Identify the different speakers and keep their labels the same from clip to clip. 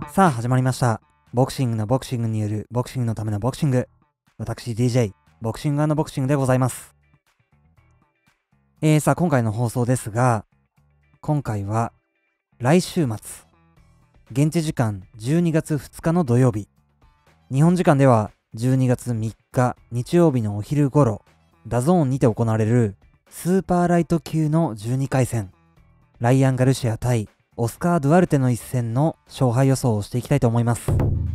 Speaker 1: さあ始まりました。ボクシングのボクシングによるボクシングのためのボクシング。私 DJ ボクシング&ボクシングでございます。さあ今回の放送ですが、今回は来週末、現地時間12月2日の土曜日、日本時間では12月3日日曜日のお昼頃、ダゾーンにて行われるスーパーライト級の12回戦、ライアン・ガルシア対オスカー・ドゥアルテの一戦の勝敗予想をしていきたいと思います。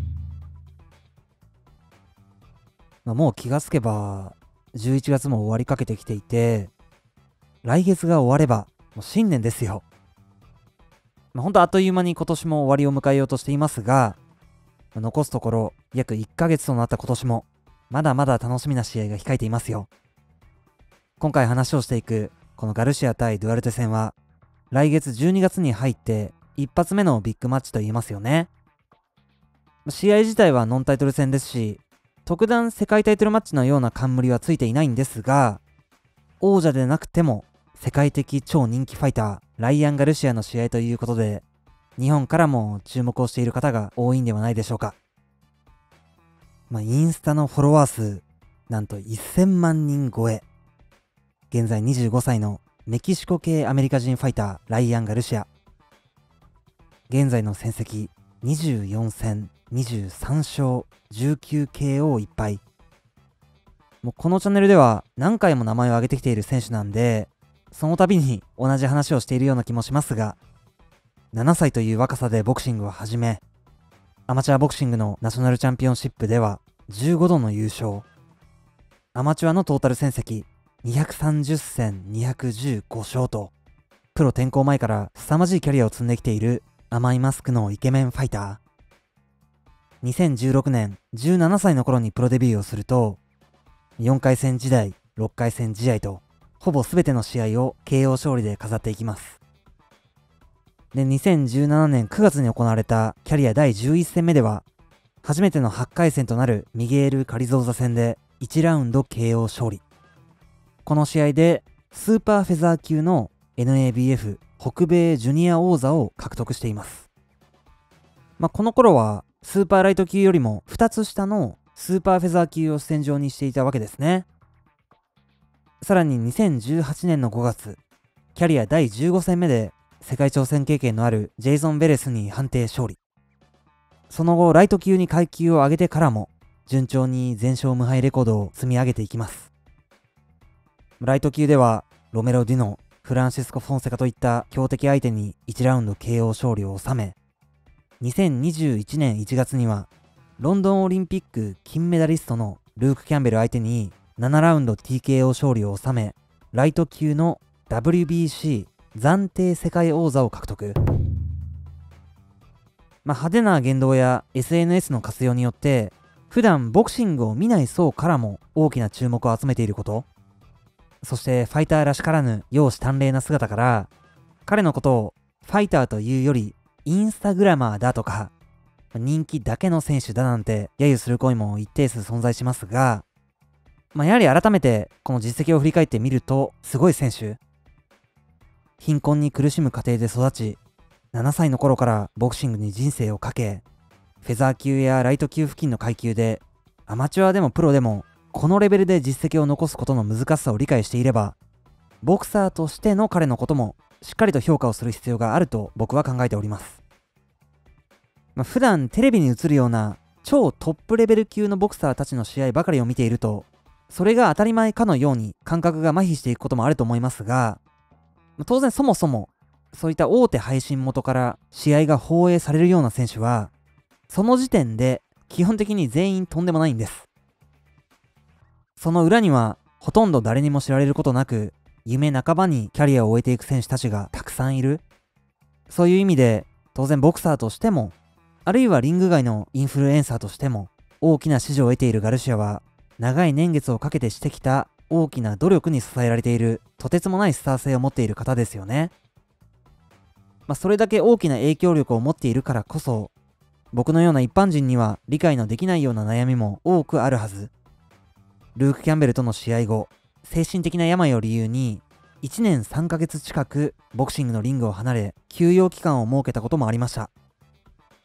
Speaker 1: もう気がつけば11月も終わりかけてきていて、来月が終わればもう新年ですよ。ほんとあっという間に今年も終わりを迎えようとしていますが、残すところ約1ヶ月となった今年もまだまだ楽しみな試合が控えていますよ。今回話をしていくこのガルシア対ドゥアルテ戦は来月12月に入って一発目のビッグマッチと言えますよね。試合自体はノンタイトル戦ですし、特段世界タイトルマッチのような冠はついていないんですが、王者でなくても世界的超人気ファイターライアン・ガルシアの試合ということで、日本からも注目をしている方が多いんではないでしょうか。インスタのフォロワー数なんと1000万人超え。現在25歳のメキシコ系アメリカ人ファイターライアン・ガルシア。現在の戦績24戦23勝 19KO1 敗。もうこのチャンネルでは何回も名前を挙げてきている選手なんで、その度に同じ話をしているような気もしますが、7歳という若さでボクシングを始め、アマチュアボクシングのナショナルチャンピオンシップでは15度の優勝、アマチュアのトータル戦績230戦215勝と、プロ転向前から凄まじいキャリアを積んできている甘いマスクのイケメンファイター。2016年17歳の頃にプロデビューをすると、4回戦時代6回戦試合とほぼ全ての試合を KO 勝利で飾っていきます。で、2017年9月に行われたキャリア第11戦目では、初めての8回戦となるミゲール・カリゾーザ戦で1ラウンド KO 勝利。この試合でスーパーフェザー級の NABF 北米ジュニア王座を獲得しています。この頃はスーパーライト級よりも2つ下のスーパーフェザー級を主戦場にしていたわけですね。さらに2018年の5月、キャリア第15戦目で世界挑戦経験のあるジェイソン・ベレスに判定勝利。その後ライト級に階級を上げてからも順調に全勝無敗レコードを積み上げていきます。ライト級ではロメロ・デュノ、フランシスコ・フォンセカといった強敵相手に1ラウンド KO 勝利を収め、2021年1月にはロンドンオリンピック金メダリストのルーク・キャンベル相手に7ラウンド TKO 勝利を収め、ライト級の WBC 暫定世界王座を獲得。派手な言動や SNS の活用によって普段ボクシングを見ない層からも大きな注目を集めていること、そしてファイターらしからぬ容姿端麗な姿から、彼のことをファイターというよりインスタグラマーだとか、人気だけの選手だなんて揶揄する声も一定数存在しますが、やはり改めてこの実績を振り返ってみるとすごい選手。貧困に苦しむ家庭で育ち、7歳の頃からボクシングに人生をかけ、フェザー級やライト級付近の階級でアマチュアでもプロでもこのレベルで実績を残すことの難しさを理解していれば、ボクサーとしての彼のこともしっかりと評価をする必要があると僕は考えております。普段テレビに映るような超トップレベル級のボクサーたちの試合ばかりを見ていると、それが当たり前かのように感覚が麻痺していくこともあると思いますが、当然そもそもそういった大手配信元から試合が放映されるような選手は、その時点で基本的に全員とんでもないんです。その裏にはほとんど誰にも知られることなく、夢半ばにキャリアを終えていく選手たちがたくさんいる。そういう意味で当然ボクサーとしても、あるいはリング外のインフルエンサーとしても大きな支持を得ているガルシアは、長い年月をかけてしてきた大きな努力に支えられているとてつもないスター性を持っている方ですよね。それだけ大きな影響力を持っているからこそ、僕のような一般人には理解のできないような悩みも多くあるはず。ルーク・キャンベルとの試合後、精神的な病を理由に1年3ヶ月近くボクシングのリングを離れ休養期間を設けたこともありました。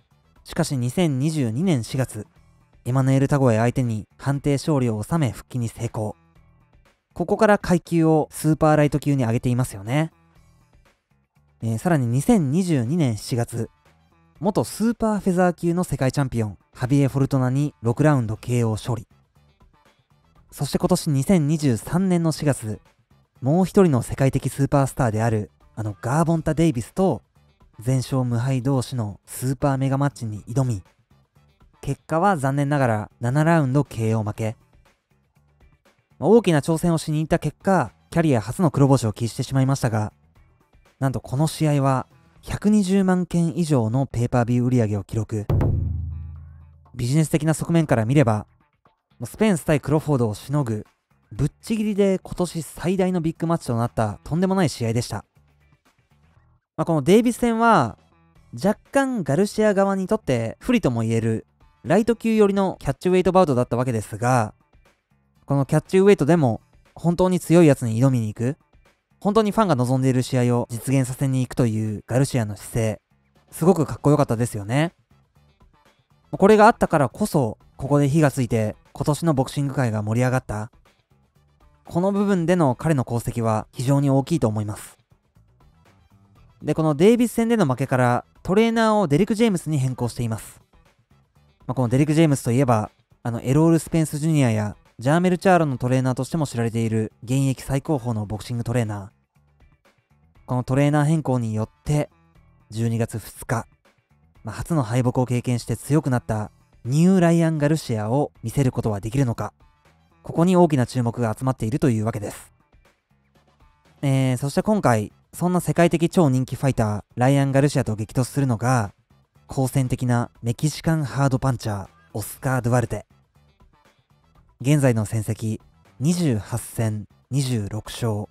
Speaker 1: しかし2022年4月、エマヌエル・タゴエ相手に判定勝利を収め復帰に成功。ここから階級をスーパーライト級に上げていますよね。さらに2022年7月、元スーパーフェザー級の世界チャンピオン、ハビエ・フォルトナに6ラウンド KO 勝利。そして今年2023年の4月、もう一人の世界的スーパースターであるガーボンタ・デイビスと全勝無敗同士のスーパーメガマッチに挑み、結果は残念ながら7ラウンド KO 負け。大きな挑戦をしに行った結果、キャリア初の黒星を喫してしまいましたが、なんとこの試合は120万件以上のペーパービュー売上を記録。ビジネス的な側面から見れば、スペンス対クロフォードをしのぐぶっちぎりで今年最大のビッグマッチとなったとんでもない試合でした。このデイビス戦は若干ガルシア側にとって不利とも言えるライト級寄りのキャッチウェイトバウトだったわけですが、このキャッチウェイトでも本当に強いやつに挑みに行く、本当にファンが望んでいる試合を実現させに行くというガルシアの姿勢、すごくかっこよかったですよね。これがあったからこそ、ここで火がついて今年のボクシング界が盛り上がった。この部分での彼の功績は非常に大きいと思います。で、このデイビス戦での負けからトレーナーをデリク・ジェームスに変更しています。このデリク・ジェームスといえば、エロール・スペンス・ジュニアやジャーメル・チャーロのトレーナーとしても知られている現役最高峰のボクシングトレーナー。このトレーナー変更によって12月2日、初の敗北を経験して強くなったニューライアン・ガルシアを見せることはできるのか、ここに大きな注目が集まっているというわけです。そして今回、そんな世界的超人気ファイターライアン・ガルシアと激突するのが好戦的なメキシカンハードパンチャーオスカー・ドゥアルテ。現在の戦績28戦26勝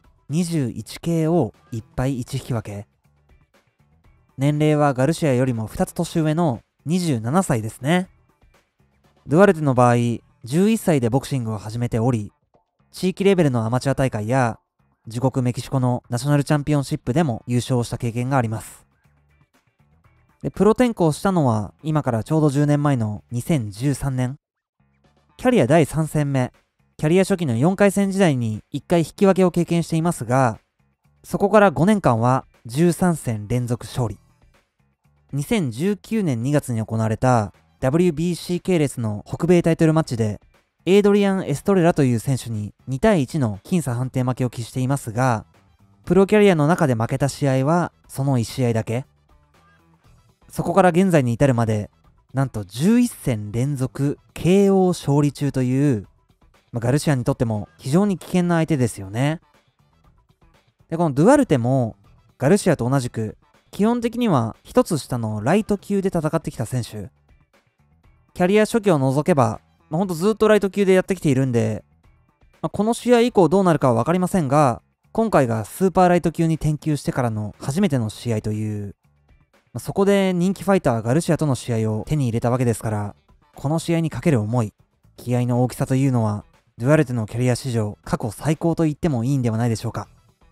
Speaker 1: 21KO 1敗1引き分け。年齢はガルシアよりも2つ年上の27歳ですね。ドゥアルテの場合11歳でボクシングを始めており、地域レベルのアマチュア大会や自国メキシコのナショナルチャンピオンシップでも優勝した経験があります。で、プロ転向したのは今からちょうど10年前の2013年。キャリア第3戦目、キャリア初期の4回戦時代に1回引き分けを経験していますが、そこから5年間は13戦連続勝利。2019年2月に行われた WBC 系列の北米タイトルマッチで、エイドリアン・エストレラという選手に2対1の僅差判定負けを喫していますが、プロキャリアの中で負けた試合はその1試合だけ。そこから現在に至るまで、なんと11戦連続 KO 勝利中という、ガルシアにとっても非常に危険な相手ですよね。で、このドゥアルテもガルシアと同じく基本的には一つ下のライト級で戦ってきた選手。キャリア初期を除けば、ほんとずっとライト級でやってきているんで、この試合以降どうなるかは分かりませんが、今回がスーパーライト級に転級してからの初めての試合という、そこで人気ファイターガルシアとの試合を手に入れたわけですから、この試合にかける思い、気合の大きさというのは、ドゥアルテのキャリア史上過去最高と言ってもいいんではないでしょうか。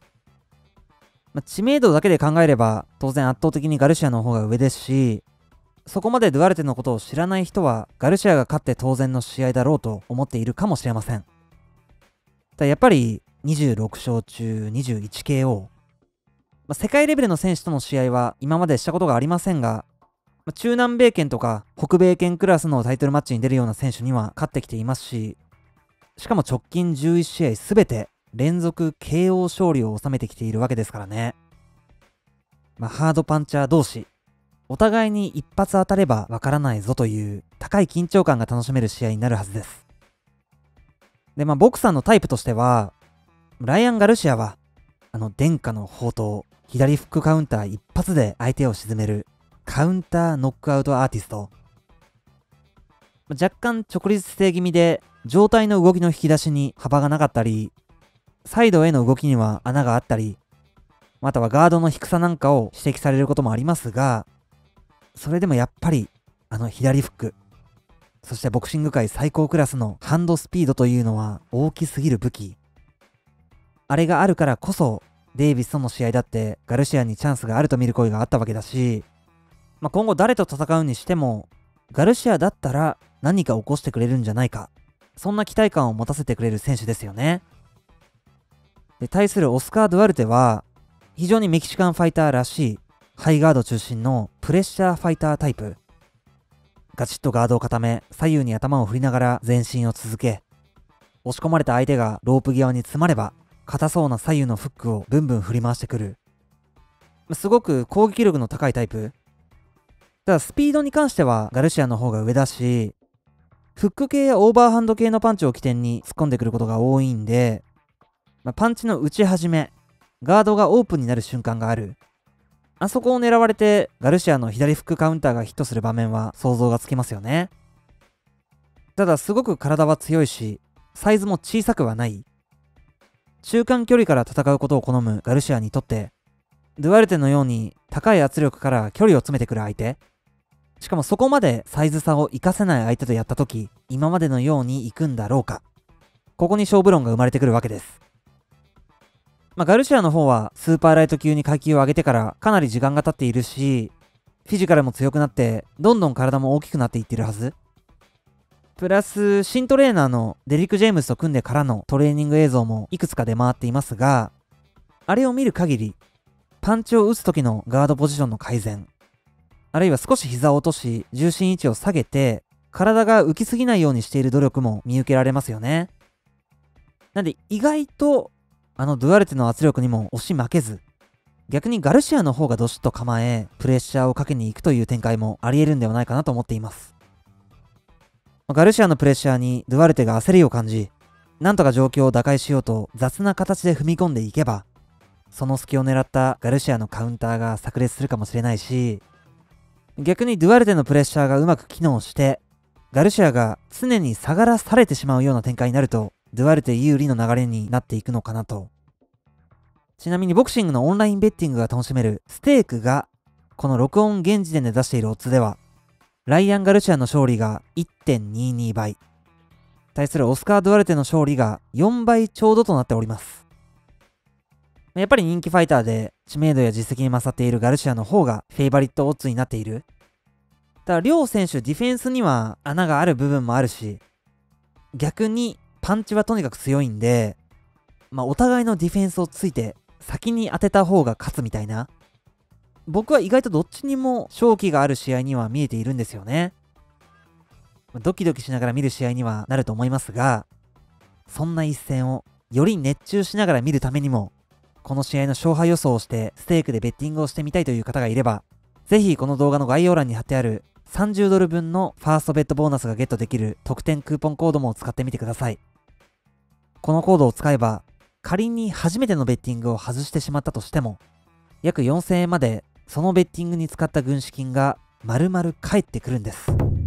Speaker 1: 知名度だけで考えれば、当然圧倒的にガルシアの方が上ですし、そこまでドゥアルテのことを知らない人は、ガルシアが勝って当然の試合だろうと思っているかもしれません。やっぱり26勝中 21KO。世界レベルの選手との試合は今までしたことがありませんが、中南米圏とか北米圏クラスのタイトルマッチに出るような選手には勝ってきていますし、しかも直近11試合すべて連続 KO 勝利を収めてきているわけですからね。ハードパンチャー同士、お互いに一発当たればわからないぞという高い緊張感が楽しめる試合になるはずです。で、ボクサーのタイプとしては、ライアン・ガルシアは伝家の宝刀、左フックカウンター一発で相手を沈めるカウンターノックアウトアーティスト。若干直立姿勢気味で上体の動きの引き出しに幅がなかったり、サイドへの動きには穴があったり、またはガードの低さなんかを指摘されることもありますが、それでもやっぱり左フック、そしてボクシング界最高クラスのハンドスピードというのは大きすぎる武器。あれがあるからこそデイビスとの試合だってガルシアにチャンスがあると見る声があったわけだし、 今後誰と戦うにしても、ガルシアだったら何か起こしてくれるんじゃないか。そんな期待感を持たせてくれる選手ですよね。で、対するオスカー・ドゥアルテは、非常にメキシカンファイターらしい、ハイガード中心のプレッシャーファイタータイプ。ガチッとガードを固め、左右に頭を振りながら前進を続け、押し込まれた相手がロープ際に詰まれば、硬そうな左右のフックをブンブン振り回してくる。すごく攻撃力の高いタイプ。ただスピードに関してはガルシアの方が上だし、フック系やオーバーハンド系のパンチを起点に突っ込んでくることが多いんで、パンチの打ち始め、ガードがオープンになる瞬間がある。あそこを狙われてガルシアの左フックカウンターがヒットする場面は想像がつきますよね。ただすごく体は強いし、サイズも小さくはない。中間距離から戦うことを好むガルシアにとって、ドゥアルテのように高い圧力から距離を詰めてくる相手、しかもそこまでサイズ差を活かせない相手とやったとき、今までのように行くんだろうか。ここに勝負論が生まれてくるわけです。ガルシアの方はスーパーライト級に階級を上げてからかなり時間が経っているし、フィジカルも強くなってどんどん体も大きくなっていってるはず。プラス新トレーナーのデリック・ジェームスと組んでからのトレーニング映像もいくつか出回っていますが、あれを見る限りパンチを打つ時のガードポジションの改善、あるいは少し膝を落とし重心位置を下げて体が浮きすぎないようにしている努力も見受けられますよね。なんで意外とドゥアルテの圧力にも押し負けず、逆にガルシアの方がどしっと構えプレッシャーをかけに行くという展開もあり得るんではないかなと思っています。ガルシアのプレッシャーにドゥアルテが焦りを感じ、なんとか状況を打開しようと雑な形で踏み込んでいけば、その隙を狙ったガルシアのカウンターが炸裂するかもしれないし、逆にドゥアルテのプレッシャーがうまく機能して、ガルシアが常に下がらされてしまうような展開になると、ドゥアルテ有利の流れになっていくのかなと。ちなみにボクシングのオンラインベッティングが楽しめるステークが、この録音現時点で出しているオッズでは、ライアン・ガルシアの勝利が 1.22 倍、対するオスカー・ドゥアルテの勝利が4倍ちょうどとなっております。やっぱり人気ファイターで知名度や実績に勝っているガルシアの方がフェイバリットオッズになっている。ただ両選手ディフェンスには穴がある部分もあるし、逆にパンチはとにかく強いんで、お互いのディフェンスをついて先に当てた方が勝つみたいな、僕は意外とどっちにも勝機がある試合には見えているんですよね。ドキドキしながら見る試合にはなると思いますが、そんな一戦をより熱中しながら見るためにも、この試合の勝敗予想をしてステークでベッティングをしてみたいという方がいれば、ぜひこの動画の概要欄に貼ってある30ドル分のファーストベットボーナスがゲットできる特典クーポンコードも使ってみてください。このコードを使えば、仮に初めてのベッティングを外してしまったとしても、約4000円までそのベッティングに使った軍資金が丸々返ってくるんです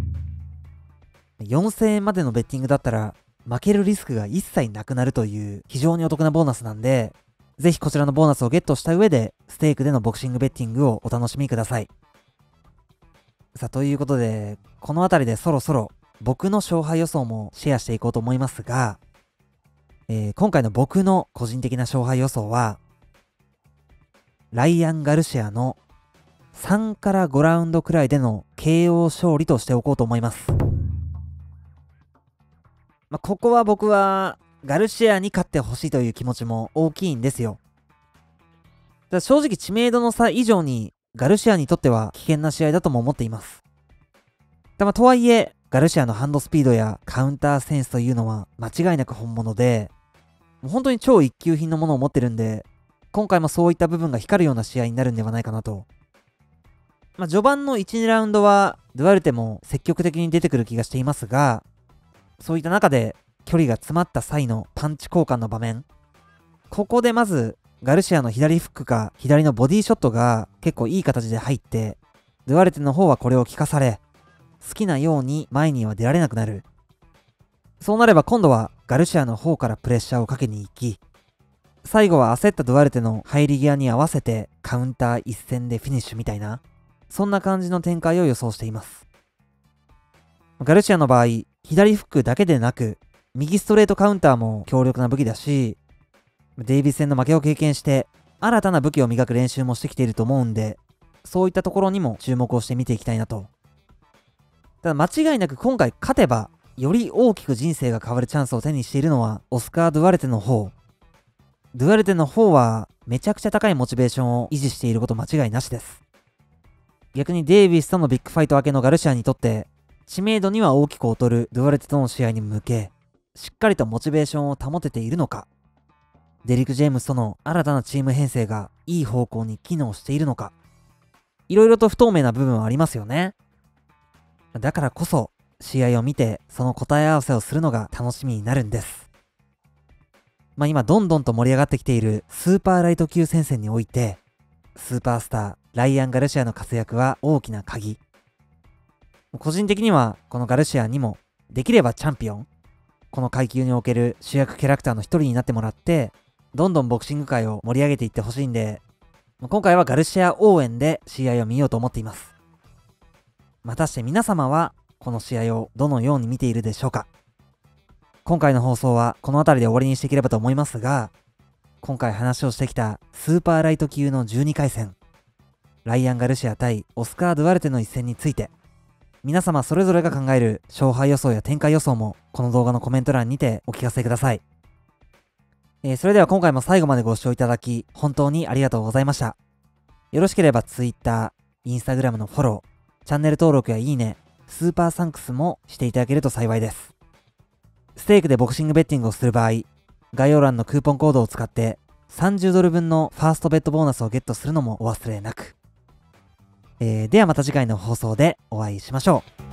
Speaker 1: 。4000円までのベッティングだったら負けるリスクが一切なくなるという非常にお得なボーナスなんで、ぜひこちらのボーナスをゲットした上でステークでのボクシングベッティングをお楽しみください。さあ、ということでこの辺りでそろそろ僕の勝敗予想もシェアしていこうと思いますが、今回の僕の個人的な勝敗予想はライアン・ガルシアの3から5ラウンドくらいでの KO 勝利としておこうと思います。ここは僕はガルシアに勝ってほしいという気持ちも大きいんですよ。ただ正直知名度の差以上にガルシアにとっては危険な試合だとも思っています。とはいえガルシアのハンドスピードやカウンターセンスというのは間違いなく本物で、もう本当に超一級品のものを持ってるんで、今回もそういった部分が光るような試合になるんではないかなと。序盤の 1,2 ラウンドはドゥアルテも積極的に出てくる気がしていますが、そういった中で距離が詰まった際のパンチ交換の場面、ここでまずガルシアの左フックか左のボディショットが結構いい形で入って、ドゥアルテの方はこれを効かされ、好きなように前には出られなくなる。そうなれば今度はガルシアの方からプレッシャーをかけに行き、最後は焦ったドゥアルテの入り際に合わせてカウンター一戦でフィニッシュみたいな、そんな感じの展開を予想しています。ガルシアの場合、左フックだけでなく右ストレートカウンターも強力な武器だし、デイビス戦の負けを経験して新たな武器を磨く練習もしてきていると思うんで、 そういったところにも注目をして見ていきたいなと。ただ間違いなく今回勝てば、より大きく人生が変わるチャンスを手にしているのはオスカー・ドゥアルテの方。ドゥアルテの方はめちゃくちゃ高いモチベーションを維持していること間違いなしです。逆にデイビスとのビッグファイト明けのガルシアにとって知名度には大きく劣るドゥアルテとの試合に向け、しっかりとモチベーションを保てているのか、デリック・ジェームスとの新たなチーム編成がいい方向に機能しているのか、いろいろと不透明な部分はありますよね。だからこそ試合を見てその答え合わせをするのが楽しみになるんです。今どんどんと盛り上がってきているスーパーライト級戦線において、スーパースターライアン・ガルシアの活躍は大きな鍵。個人的にはこのガルシアにもできればチャンピオン、この階級における主役キャラクターの一人になってもらって、どんどんボクシング界を盛り上げていってほしいんで、今回はガルシア応援で試合を見ようと思っています。果たして皆様はこの試合をどのように見ているでしょうか。今回の放送はこの辺りで終わりにしていければと思いますが、今回話をしてきたスーパーライト級の12回戦、ライアン・ガルシア対オスカー・ドゥアルテの一戦について、皆様それぞれが考える勝敗予想や展開予想もこの動画のコメント欄にてお聞かせください。それでは今回も最後までご視聴いただき本当にありがとうございました。よろしければ Twitter、Instagram のフォロー、チャンネル登録やいいね、スーパーサンクスもしていただけると幸いです。ステークでボクシングベッティングをする場合、概要欄のクーポンコードを使って30ドル分のファーストベットボーナスをゲットするのもお忘れなく。ではまた次回の放送でお会いしましょう。